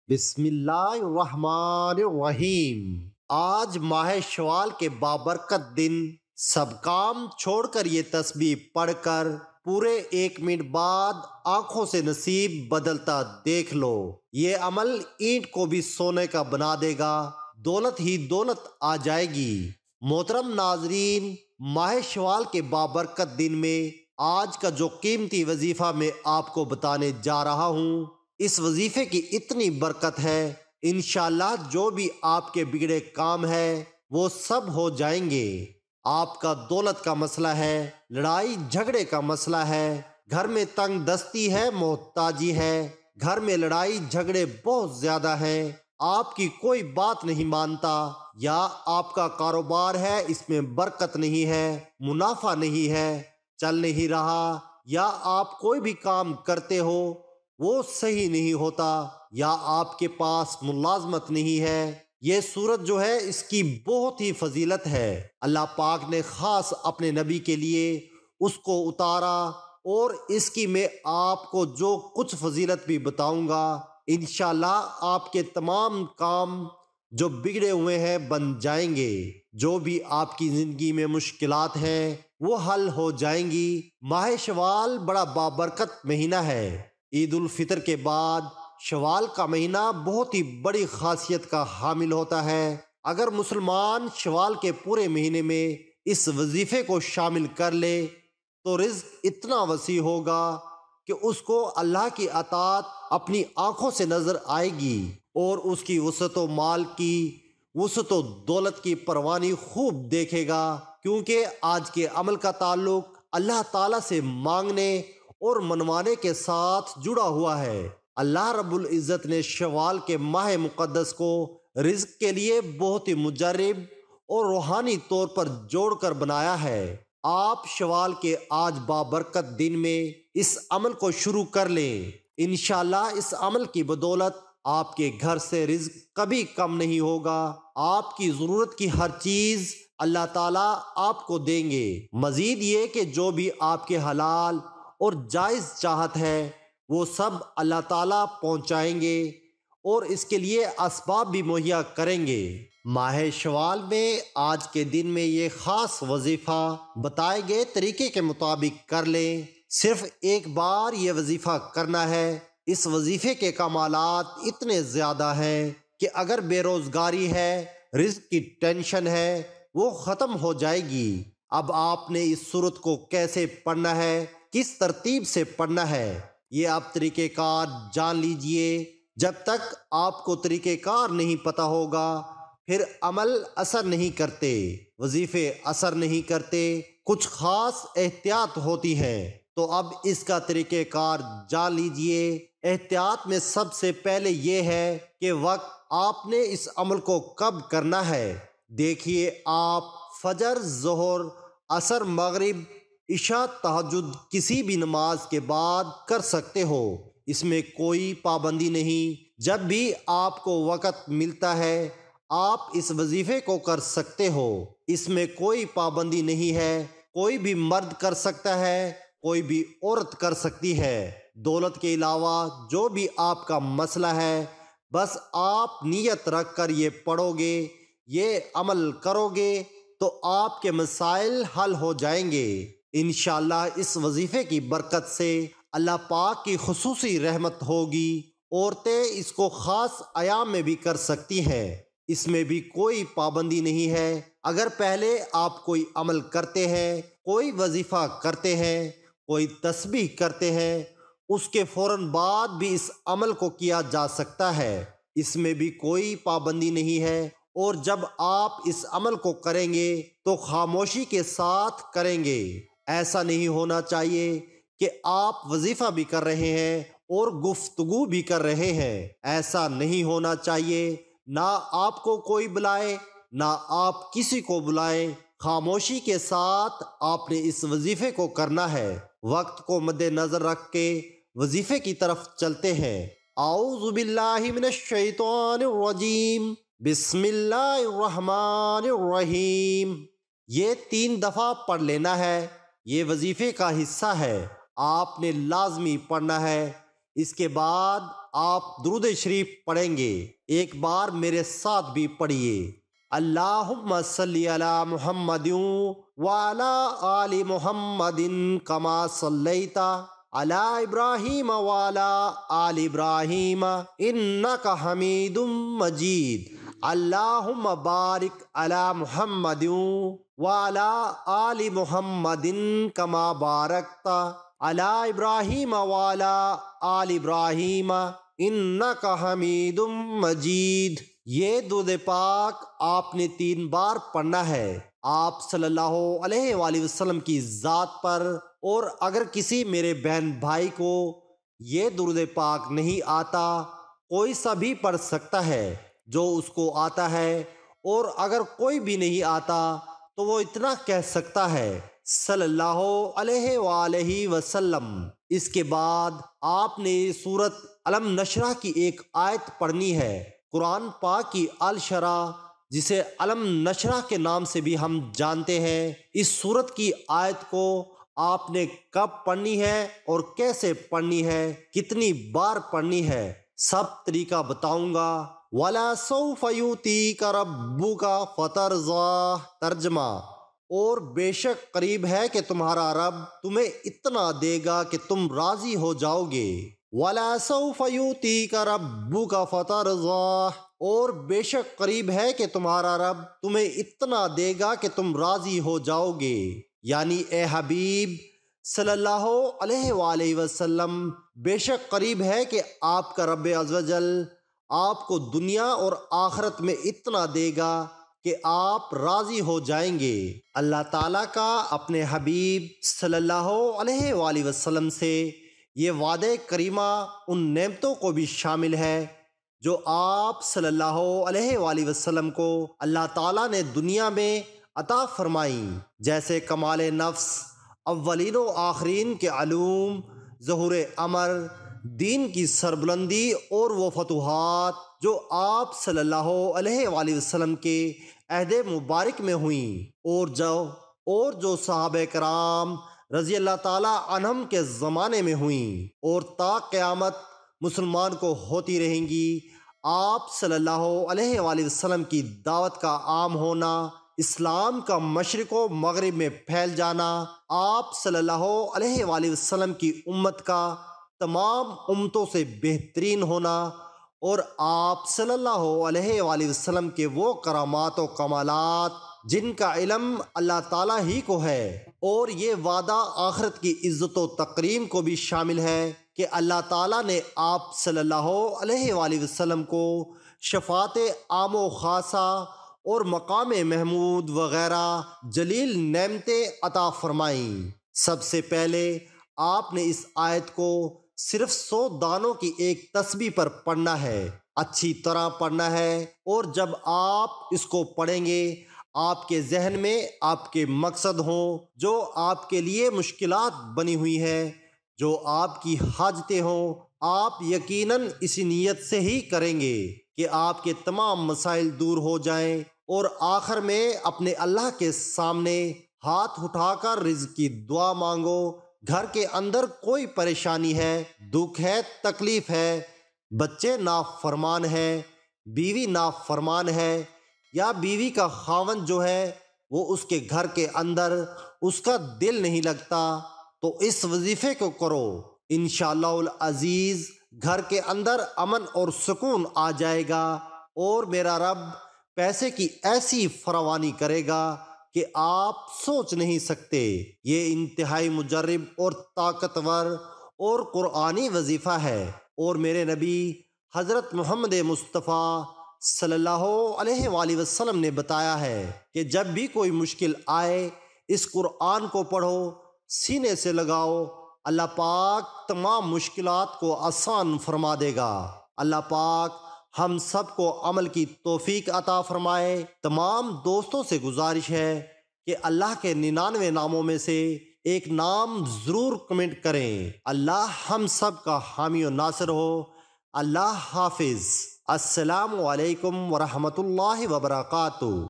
بسم اللہ الرحمن الرحیم۔ آج ماہ شوال کے بابرکت دن سب کام چھوڑ کر یہ تسبیح پڑھ کر پورے 1 منٹ بعد آنکھوں سے نصیب بدلتا دیکھ لو۔ یہ عمل اینٹ کو بھی سونے کا بنا دے گا، دولت ہی دولت آ جائے گی۔ محترم ناظرین، ماہ شوال کے بابرکت دن میں آج کا جو قیمتی وظیفہ میں آپ کو بتانے جا رہا ہوں، اس وظیفے کی اتنی برکت ہے، انشاءاللہ جو بھی آپ کے بگڑے کام ہے وہ سب ہو جائیں گے۔ آپ کا دولت کا مسئلہ ہے، لڑائی جھگڑے کا مسئلہ ہے، گھر میں تنگ دستی ہے، محتاجی ہے، گھر میں لڑائی جھگڑے بہت زیادہ ہیں، آپ کی کوئی بات نہیں مانتا، یا آپ کا کاروبار ہے اس میں برکت نہیں ہے، منافع نہیں ہے، چل نہیں رہا، یا آپ کوئی بھی کام کرتے ہو وہ صحیح نہیں ہوتا، یا آپ کے پاس ملازمت نہیں ہے۔ یہ صورت جو ہے اس کی بہت ہی فضیلت ہے، اللہ پاک نے خاص اپنے نبی کے لیے اس کو اتارا، اور اس کی میں آپ کو جو کچھ فضیلت بھی بتاؤں گا، انشاءاللہ آپ کے تمام کام جو بگڑے ہوئے ہیں بن جائیں گے، جو بھی آپ کی زندگی میں مشکلات ہیں وہ حل ہو جائیں گی۔ ماہ شوال بڑا بابرکت مہینہ ہے۔ عید الفطر کے بعد شوال کا مہینہ بہت ہی بڑی خاصیت کا حامل ہوتا ہے۔ اگر مسلمان شوال کے پورے مہینے میں اس وظیفے کو شامل کر لے تو رزق اتنا وسیع ہوگا کہ اس کو اللہ کی اطاعت اپنی آنکھوں سے نظر آئے گی، اور اس کی وسعت و مال کی، وسعت و دولت کی پروانی خوب دیکھے گا، کیونکہ آج کے عمل کا تعلق اللہ تعالیٰ سے مانگنے اور منوانے کے ساتھ جڑا ہوا ہے۔ اللہ رب العزت نے شوال کے ماہ مقدس کو رزق کے لیے بہت ہی مجرب اور روحانی طور پر جوڑ کر بنایا ہے۔ آپ شوال کے آج بابرکت دن میں اس عمل کو شروع کر لیں، انشاءاللہ اس عمل کی بدولت آپ کے گھر سے رزق کبھی کم نہیں ہوگا، آپ کی ضرورت کی ہر چیز اللہ تعالیٰ آپ کو دیں گے۔ مزید یہ کہ جو بھی آپ کے حلال اور جائز چاہت ہے وہ سب اللہ تعالیٰ پہنچائیں گے، اور اس کے لیے اسباب بھی مہیا کریں گے۔ ماہ شوال میں آج کے دن میں یہ خاص وظیفہ بتائے گئے طریقے کے مطابق کر لیں۔ صرف ایک بار یہ وظیفہ کرنا ہے۔ اس وظیفے کے کمالات اتنے زیادہ ہیں کہ اگر بے روزگاری ہے، رزق کی ٹینشن ہے، وہ ختم ہو جائے گی۔ اب آپ نے اس صورت کو کیسے پڑھنا ہے، کس ترتیب سے پڑھنا ہے، یہ آپ طریقہ کار جان لیجئے۔ جب تک آپ کو طریقہ کار نہیں پتہ ہوگا پھر عمل اثر نہیں کرتے، وظیفے اثر نہیں کرتے، کچھ خاص احتیاط ہوتی ہے۔ تو اب اس کا طریقہ کار جان لیجئے۔ احتیاط میں سب سے پہلے یہ ہے کہ وقت آپ نے اس عمل کو کب کرنا ہے۔ دیکھیے، آپ فجر، ظہر، عصر، مغرب، عشاء، تہجد کسی بھی نماز کے بعد کر سکتے ہو، اس میں کوئی پابندی نہیں۔ جب بھی آپ کو وقت ملتا ہے آپ اس وظیفے کو کر سکتے ہو، اس میں کوئی پابندی نہیں ہے، کوئی بھی مرد کر سکتا ہے، کوئی بھی عورت کر سکتی ہے۔ دولت کے علاوہ جو بھی آپ کا مسئلہ ہے، بس آپ نیت رکھ کر یہ پڑھو گے، یہ عمل کرو گے تو آپ کے مسائل حل ہو جائیں گے۔ انشاءاللہ اس وظیفے کی برکت سے اللہ پاک کی خصوصی رحمت ہوگی۔ عورتیں اس کو خاص ایام میں بھی کر سکتی ہیں، اس میں بھی کوئی پابندی نہیں ہے۔ اگر پہلے آپ کوئی عمل کرتے ہیں، کوئی وظیفہ کرتے ہیں، کوئی تسبیح کرتے ہیں، اس کے فوراً بعد بھی اس عمل کو کیا جا سکتا ہے، اس میں بھی کوئی پابندی نہیں ہے۔ اور جب آپ اس عمل کو کریں گے تو خاموشی کے ساتھ کریں گے۔ ایسا نہیں ہونا چاہیے کہ آپ وظیفہ بھی کر رہے ہیں اور گفتگو بھی کر رہے ہیں، ایسا نہیں ہونا چاہیے۔ نہ آپ کو کوئی بلائے، نہ آپ کسی کو بلائیں، خاموشی کے ساتھ آپ نے اس وظیفے کو کرنا ہے۔ وقت کو مد نظر رکھ کے وظیفے کی طرف چلتے ہیں۔ اعوذ باللہ من الشیطان الرجیم، بسم اللہ الرحمن الرحیم۔ یہ 3 دفعہ پڑھ لینا ہے، یہ وظیفے کا حصہ ہے، آپ نے لازمی پڑھنا ہے۔ اس کے بعد آپ درود شریف پڑھیں گے۔ ایک بار میرے ساتھ بھی پڑھیے، اللہم صلی علی محمد وعلی آل محمد کما صلیت علی ابراہیم وعلی آل ابراہیم انک حمید مجید، اللہم بارک علی محمد وعلی آل محمد کما بارکت علی ابراہیم وعلی آل ابراہیم انک حمید مجید۔ یہ درود پاک آپ نے 3 بار پڑھنا ہے آپ صلی اللہ علیہ وآلہ وسلم کی ذات پر، اور اگر کسی میرے بہن بھائی کو یہ درود پاک نہیں آتا، کوئی سا بھی پڑھ سکتا ہے جو اس کو آتا ہے، اور اگر کوئی بھی نہیں آتا تو وہ اتنا کہہ سکتا ہے صلی اللہ علیہ وآلہ وسلم۔ اس کے بعد آپ نے سورۃ علم نشرح کی ایک آیت پڑھنی ہے، قرآن پاک کی الشرح، جسے علم نشرح کے نام سے بھی ہم جانتے ہیں۔ اس سورت کی آیت کو آپ نے کب پڑھنی ہے اور کیسے پڑھنی ہے، کتنی بار پڑھنی ہے، سب طریقہ بتاؤں گا۔ وَلَا سَوْفَ يُؤْتِيكَ رَبُّكَ فَتَرْضَىٰ، ترجمہ، اور بے شک قریب ہے کہ تمہارا رب تمہیں اتنا دے گا کہ تم راضی ہو جاؤ گے۔ وَلَا سَوْفَ يُؤْتِيكَ رَبُّكَ فَتَرْضَىٰ، اور بے شک قریب ہے کہ تمہارا رب تمہیں اتنا دے گا کہ تم راضی ہو جاؤ گے، یعنی اے حبیب صلی اللہ علیہ وآلہ وسلم، بے شک قریب ہے کہ آپ کا رب عزوجل آپ کو دنیا اور آخرت میں اتنا دے گا کہ آپ راضی ہو جائیں گے۔ اللہ تعالیٰ کا اپنے حبیب صلی اللہ علیہ وآلہ وسلم سے یہ وعدہ کریمہ ان نعمتوں کو بھی شامل ہے جو آپ صلی اللہ علیہ وآلہ وسلم کو اللہ تعالیٰ نے دنیا میں عطا فرمائیں، جیسے کمال نفس، اولین و آخرین کے علوم، ظہور امر، دین کی سربلندی، اور وہ فتوحات جو آپ صلی اللہ علیہ وآلہ وسلم کے عہد مبارک میں ہوئیں، اور جو صحابہ کرام رضی اللہ تعالیٰ عنہم کے زمانے میں ہوئیں، اور تا قیامت مسلمان کو ہوتی رہیں گی۔ آپ صلی اللہ علیہ وآلہ وسلم کی دعوت کا عام ہونا، اسلام کا مشرق و مغرب میں پھیل جانا، آپ صلی اللہ علیہ وآلہ وسلم کی امت کا تمام امتوں سے بہترین ہونا، اور آپ صلی اللہ علیہ وآلہ وسلم کے وہ کرامات و کمالات جن کا علم اللہ تعالیٰ ہی کو ہے، اور یہ وعدہ آخرت کی عزت و تکریم کو بھی شامل ہے کہ اللہ تعالیٰ نے آپ صلی اللہ علیہ وآلہ وسلم کو شفاعت عام و خاصہ اور مقام محمود وغیرہ جلیل نعمتیں عطا فرمائیں۔ سب سے پہلے آپ نے اس آیت کو صرف 100 دانوں کی ایک تسبیح پر پڑھنا ہے، اچھی طرح پڑھنا ہے، اور جب آپ اس کو پڑھیں گے آپ کے ذہن میں آپ کے مقصد ہوں، جو آپ کے لیے مشکلات بنی ہوئی ہیں، جو آپ کی حاجتیں ہوں، آپ یقیناً اسی نیت سے ہی کریں گے کہ آپ کے تمام مسائل دور ہو جائیں، اور آخر میں اپنے اللہ کے سامنے ہاتھ اٹھا کر رزق کی دعا مانگو۔ گھر کے اندر کوئی پریشانی ہے، دکھ ہے، تکلیف ہے، بچے نافرمان ہے، بیوی نافرمان ہے، یا بیوی کا خاوند جو ہے وہ اس کے گھر کے اندر اس کا دل نہیں لگتا، تو اس وظیفے کو کرو، انشاءاللہ العزیز گھر کے اندر امن اور سکون آ جائے گا، اور میرا رب پیسے کی ایسی فراوانی کرے گا کہ آپ سوچ نہیں سکتے۔ یہ انتہائی مجرب اور طاقتور اور قرآنی وظیفہ ہے، اور میرے نبی حضرت محمد مصطفیٰ صلی اللہ علیہ وآلہ وسلم نے بتایا ہے کہ جب بھی کوئی مشکل آئے اس قرآن کو پڑھو، سینے سے لگاؤ، اللہ پاک تمام مشکلات کو آسان فرما دے گا۔ اللہ پاک ہم سب کو عمل کی توفیق عطا فرمائے۔ تمام دوستوں سے گزارش ہے کہ اللہ کے 99 ناموں میں سے ایک نام ضرور کمنٹ کریں۔ اللہ ہم سب کا حامی و ناصر ہو۔ اللہ حافظ۔ السلام علیکم ورحمۃ اللہ وبرکاتہ۔